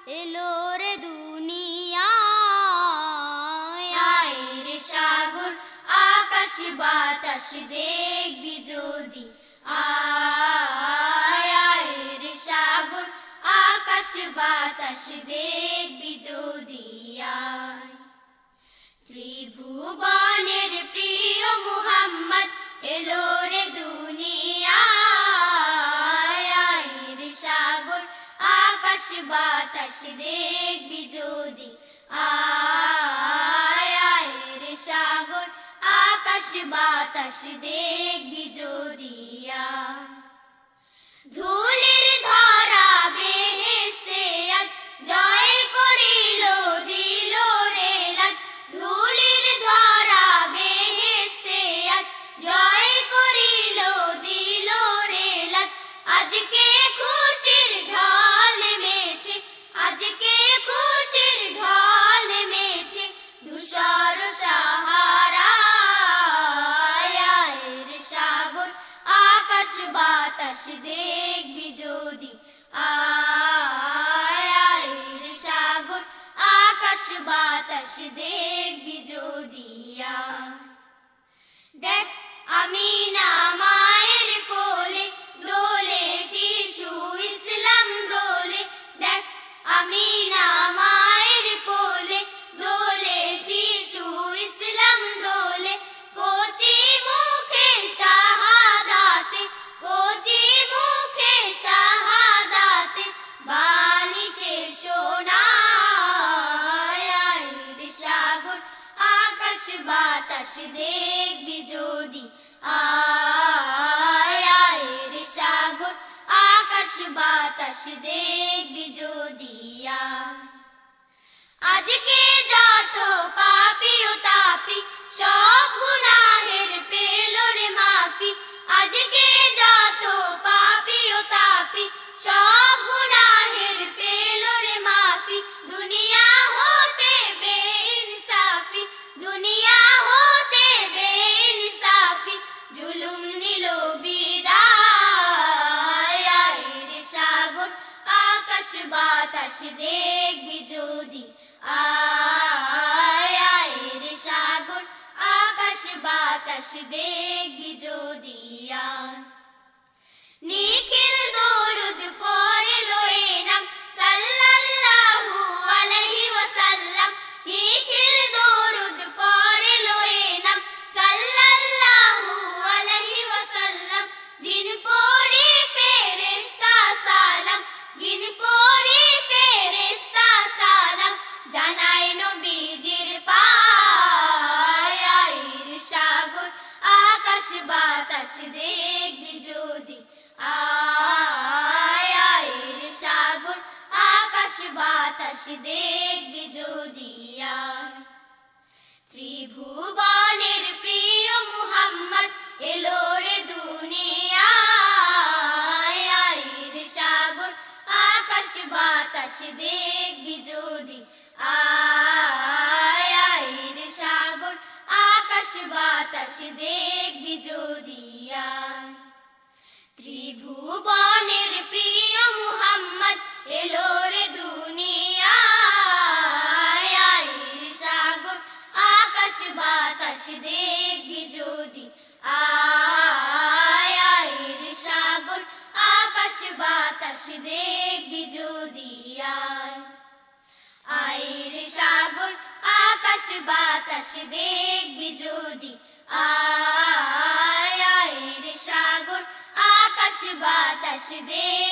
এলো রে দুনিয়ায়। আয় রে সাগর আকাশ বাতাস দেখবি যদি, আয় আয় রে সাগর আকাশ বাতাস দেখবি যদি। আয় ত্রিভুবনের প্রিয় মুহাম্মদ এলো রে দুনিয়ায়। আয় রে সাগর আকাশ বাতাস দেখবি যদি, আয় আয় রে সাগর আকাশ বাতাস দেখবি যদি। ধুলির ধরা বেহেশতে আজ জয় করিল দিল রে লাজ। ধুলির ধরা বেহেশতে আজ জয় করিল দিল রে লাজ। আজকে খুশির ঢল নেমেছে, আজকে খুশির ঢল নেমেছে ধূসর সাহারায়। আয় রে সাগর আকাশ বাতাস দেখবি যদি, আয় আয় রে সাগর আকাশ বাতাস দেখবি যদি। দেখ আমিনা মায়ের কোলে দোলে শিশু ইসলাম দোলে। দেখ আমিনা মায়ের কোলে দোলে শিশু ইসলাম দোলে। কচি মুখে শাহাদাতে, কচি মুখে শাহাদাতে বাণী সে শোনায়। আয় রে সাগর আকাশ বাতাস দেখবি যদি, আয় আয় রে সাগর আকাশ বাতাস দেখবি যদি। আজকে যত পাপী ও তাপী সব গুনাহের পেল রে মাফি। আজকে যত পাপী ও তাপী সব গুনাহের পেল রে মাফি। দুনিয়া হতে বেইনসাফি, দুনিয়া হতে বেইনসাফি জুলুম নিল বিদায়। আয় রে সাগর আকাশ বাতাস দেখবি যদি, আয় আয় রে সাগর আকাশ বাতাস দেখবি যদি। নিখিল দরুদ পড়ে লয়ে নাম সাল্লাল্লাহু আলাইহি ওয়াসাল্লাম। নিখিল দরুদ পড়ে লয়ে নাম সাল্লাল্লাহু আলাইহি ওয়াসাল্লাম। জিন পড়ে ফেরেশতা সালাম, জিন পড়ে ফেরেশতা সালাম জানায় নবীজির পায়। আয় রে সাগর আকাশ বাতাস দেখবি যদি, আয় আয় রে সাগর আকাশ বাতাস দেখবি যদি। ত্রিভুবনের প্রিয় মুহাম্মদ এলো রে দুনিয়ায়। আয় রে সাগর আকাশ বাতাস দেখবি যদি, আয় আয় রে সাগর আকাশ বাতাস দেখবি যদি। ত্রিভুবনের প্রিয় মুহাম্মদ এলো রে দুনিয়ায়। আয় রে সাগর আকাশ বাতাস দেখবি যদি, আয় আয় রে সাগর আকাশ বাতাস দেখবি যদি। আয় রে সাগর আকাশ বাতাস দেখবি যদি, আয় আয় রে সাগর আকাশ বাতাস দেখবি।